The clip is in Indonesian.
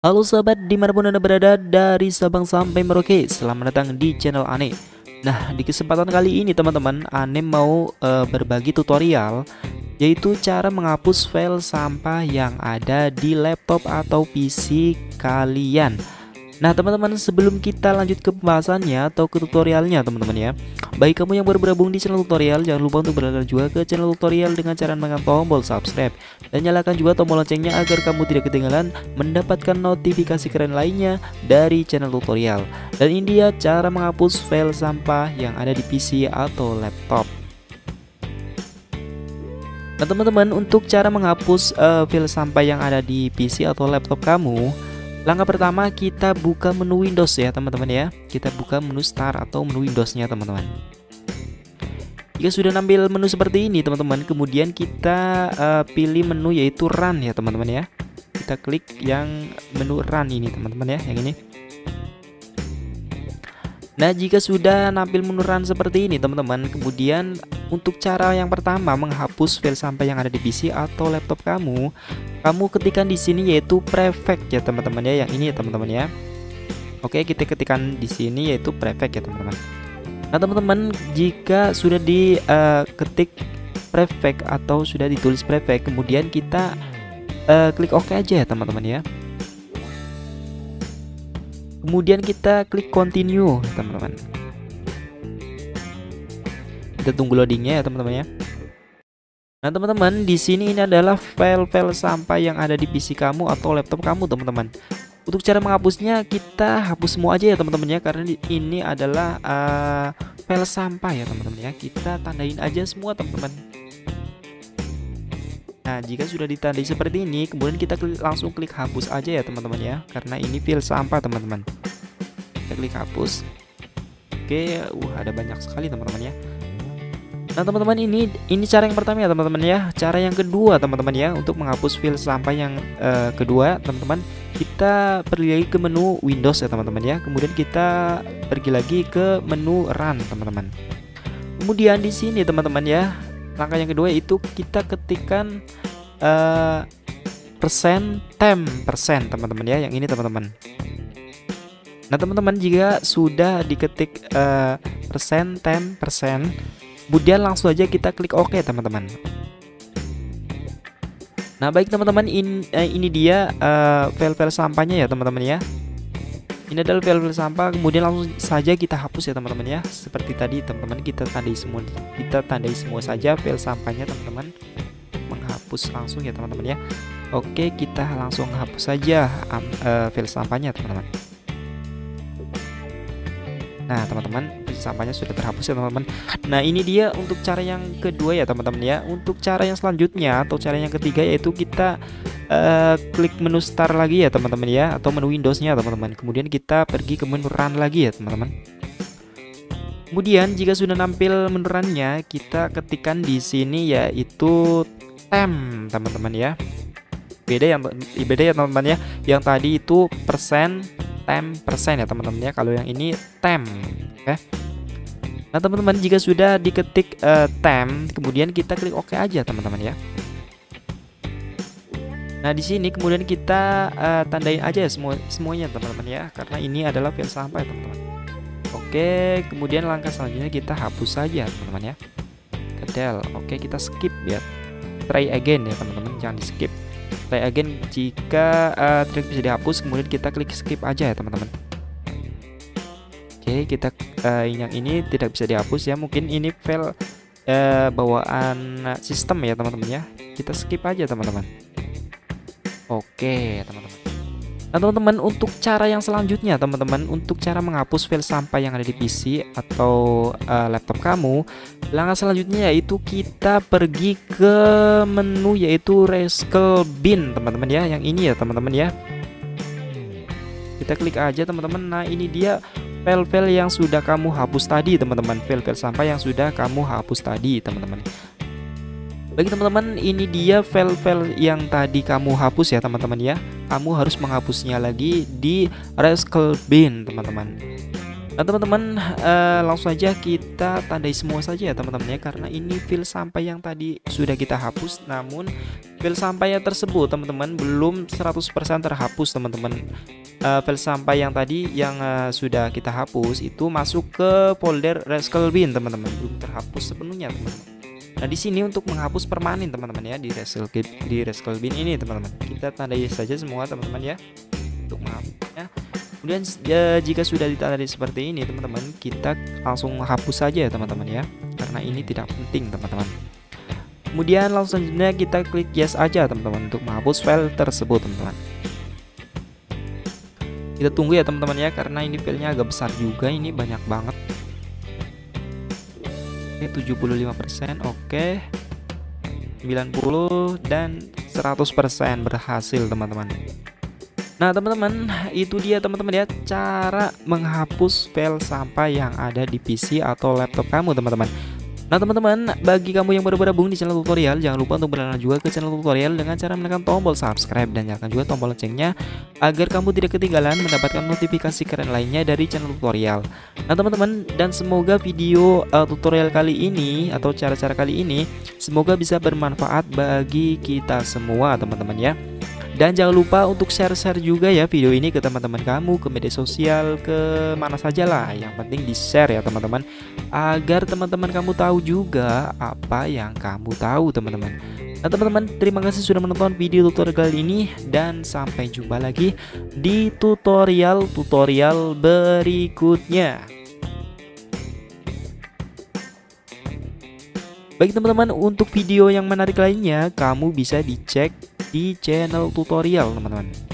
Halo sahabat dimanapun anda berada dari Sabang sampai Merauke, selamat datang di channel Ane. Nah, di kesempatan kali ini teman-teman, Ane mau berbagi tutorial, yaitu cara menghapus file sampah yang ada di laptop atau PC kalian. Nah teman-teman, sebelum kita lanjut ke pembahasannya atau ke tutorialnya teman-teman ya, bagi kamu yang baru bergabung di channel tutorial, jangan lupa untuk berlangganan juga ke channel tutorial dengan cara menekan tombol subscribe dan nyalakan juga tombol loncengnya agar kamu tidak ketinggalan mendapatkan notifikasi keren lainnya dari channel tutorial. Dan ini dia cara menghapus file sampah yang ada di PC atau laptop. Nah teman-teman, untuk cara menghapus file sampah yang ada di PC atau laptop kamu, langkah pertama kita buka menu Windows ya teman-teman ya. Kita buka menu Start atau menu Windowsnya teman-teman. Jika sudah nampil menu seperti ini teman-teman, kemudian kita pilih menu yaitu Run ya teman-teman ya. Kita klik yang menu Run ini teman-teman ya, yang ini. Nah jika sudah nampil menu Run seperti ini teman-teman, kemudian untuk cara yang pertama menghapus file sampah yang ada di PC atau laptop kamu ketikkan di sini yaitu prefect ya teman-teman ya, yang ini ya teman-teman ya. Oke, kita ketikkan di sini yaitu prefect ya teman-teman. Nah teman-teman, jika sudah diketik prefect atau sudah ditulis prefect, kemudian kita klik OK aja ya teman-teman ya. Kemudian kita klik continue teman-teman. Kita tunggu loadingnya ya teman-teman ya. Nah teman-teman, di sini ini adalah file-file sampah yang ada di PC kamu atau laptop kamu teman-teman. Untuk cara menghapusnya, kita hapus semua aja ya teman-teman ya, karena ini adalah file sampah ya teman-teman ya. Kita tandain aja semua teman-teman. Nah jika sudah ditandai seperti ini, kemudian kita langsung klik hapus aja ya teman-teman ya, karena ini file sampah teman-teman. Kita klik hapus. Oke, ada banyak sekali teman-teman ya. Nah teman-teman, ini cara yang pertama ya teman-teman ya. Cara yang kedua teman-teman ya, untuk menghapus file sampah yang kedua teman-teman, kita pergi lagi ke menu Windows ya teman-teman ya. Kemudian kita pergi lagi ke menu Run teman-teman. Kemudian di sini teman-teman ya, langkah yang kedua itu kita ketikkan %temp% teman-teman ya, yang ini teman-teman. Nah teman-teman, jika sudah diketik %temp%, kemudian langsung aja kita klik OK teman-teman. Nah baik teman-teman, ini dia file-file sampahnya ya teman-teman ya. Ini adalah file-file sampah, kemudian langsung saja kita hapus ya teman-teman ya. Seperti tadi teman-teman, kita tandai semua saja file sampahnya teman-teman. Menghapus langsung ya teman-teman ya. Oke, kita langsung hapus saja file sampahnya teman-teman. Nah teman-teman, sampahnya sudah terhapus ya teman-teman. Nah ini dia untuk cara yang kedua ya teman-teman ya. Untuk cara yang selanjutnya atau cara yang ketiga, yaitu kita klik menu Start lagi ya teman-teman ya, atau menu Windowsnya teman-teman. Kemudian kita pergi ke menu Run lagi ya teman-teman. Kemudian jika sudah nampil menu Run-nya, kita ketikkan di sini yaitu temp teman-teman ya. Beda ya teman-teman ya. Yang tadi itu %temp% ya teman-teman ya. Kalau yang ini temp. Oke. Nah teman-teman, jika sudah diketik temp, kemudian kita klik OK aja teman-teman ya. Nah di sini kemudian kita tandain aja semuanya teman-teman ya, karena ini adalah file sampah ya teman-teman. Oke, kemudian langkah selanjutnya kita hapus saja teman-teman ya. Kedel. Oke, kita skip ya. Try again ya teman-teman, jangan di skip. Try again jika tidak bisa dihapus, kemudian kita klik skip aja ya teman-teman. Oke, kita yang ini tidak bisa dihapus ya, mungkin ini file bawaan sistem ya teman-teman ya. Kita skip aja teman-teman. Oke teman-teman. Nah teman-teman, untuk cara yang selanjutnya teman-teman, untuk cara menghapus file sampah yang ada di PC atau laptop kamu, langkah selanjutnya yaitu kita pergi ke menu yaitu Recycle Bin teman-teman ya, yang ini ya teman-teman ya. Kita klik aja teman-teman. Nah ini dia file-file yang sudah kamu hapus tadi teman-teman, file-file sampah yang sudah kamu hapus tadi teman-teman. Bagi teman-teman, ini dia file-file yang tadi kamu hapus ya teman-teman ya. Kamu harus menghapusnya lagi di Recycle Bin teman-teman. Nah teman-teman, langsung aja kita tandai semua saja ya teman-teman ya, karena ini file sampah yang tadi sudah kita hapus, namun file sampahnya tersebut teman-teman belum 100% terhapus teman-teman. File sampah yang tadi yang sudah kita hapus itu masuk ke folder Rascal Bin teman-teman, belum terhapus sepenuhnya teman-teman. Nah di sini untuk menghapus permanen teman-teman ya, di Rascal Bin ini teman-teman, kita tandai saja semua teman-teman ya untuk menghapusnya. Kemudian jika sudah ditandai seperti ini teman-teman, kita langsung hapus saja ya teman-teman ya, karena ini tidak penting teman-teman. Kemudian langsung selanjutnya kita klik yes aja teman-teman untuk menghapus file tersebut teman-teman. Kita tunggu ya teman-teman ya, karena ini filenya agak besar juga, ini banyak banget. Oke, 75%, oke, 90 dan 100% berhasil teman-teman. Nah teman-teman, itu dia teman-teman ya, cara menghapus file sampah yang ada di PC atau laptop kamu teman-teman. Nah teman-teman, bagi kamu yang baru bergabung di channel tutorial, jangan lupa untuk berlangganan juga ke channel tutorial dengan cara menekan tombol subscribe dan nyalakan juga tombol loncengnya agar kamu tidak ketinggalan mendapatkan notifikasi keren lainnya dari channel tutorial. Nah teman-teman, dan semoga video tutorial kali ini atau cara-cara kali ini semoga bisa bermanfaat bagi kita semua teman-teman ya. Dan jangan lupa untuk share-share juga ya video ini ke teman-teman kamu, ke media sosial, ke mana saja lah. Yang penting di-share ya teman-teman, agar teman-teman kamu tahu juga apa yang kamu tahu teman-teman. Nah teman-teman, terima kasih sudah menonton video tutorial kali ini, dan sampai jumpa lagi di tutorial-tutorial berikutnya. Baik teman-teman, untuk video yang menarik lainnya kamu bisa dicek di channel tutorial teman-teman.